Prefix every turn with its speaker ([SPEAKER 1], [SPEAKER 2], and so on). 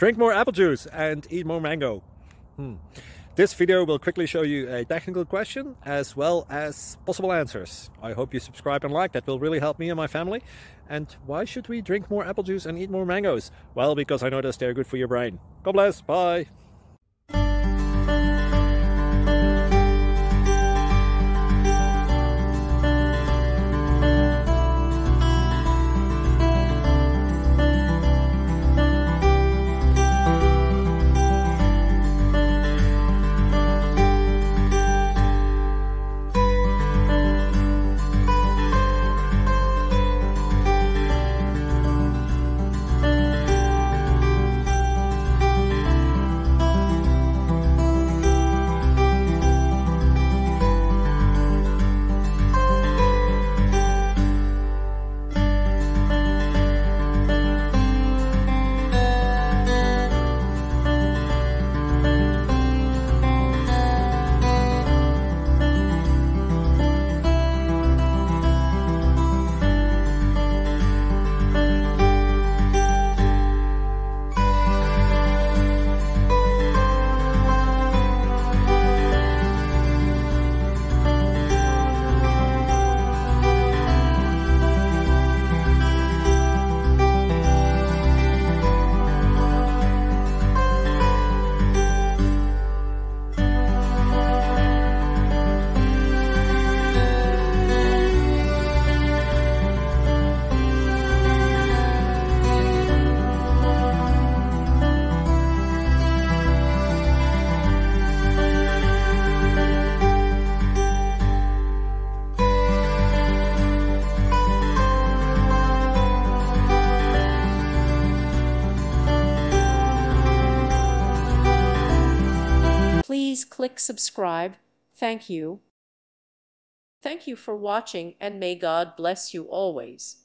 [SPEAKER 1] Drink more apple juice and eat more mango. This video will quickly show you a technical question as well as possible answers. I hope you subscribe and like, that will really help me and my family. And why should we drink more apple juice and eat more mangoes? Well, because I noticed they're good for your brain. God bless, bye!
[SPEAKER 2] Please click subscribe. Thank you. Thank you for watching, and may God bless you always.